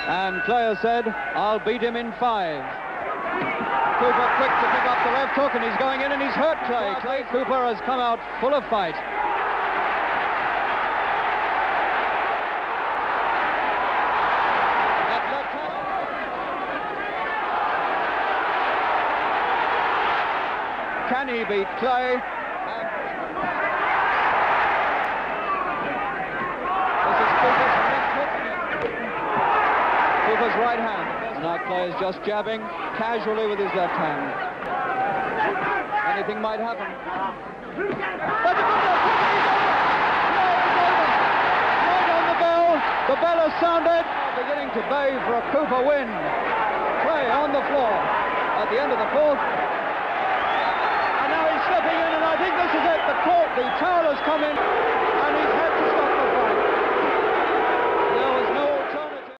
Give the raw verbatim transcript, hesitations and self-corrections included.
And Clay has said, I'll beat him in five. Cooper quick to pick up the left hook, and he's going in, and he's hurt Clay. Clay Cooper has come out full of fight. That left hook. Can he beat Clay? This is Cooper's left hook. Cooper's right hand. Now Clay is just jabbing casually with his left hand. Anything might happen. That's a good left hook, and he's over. Clay is over. Right on the bell. The bell has sounded. Beginning to bay for a Cooper win. Clay on the floor at the end of the fourth. And now he's slipping in, and I think this is it. The court, the towel has come in.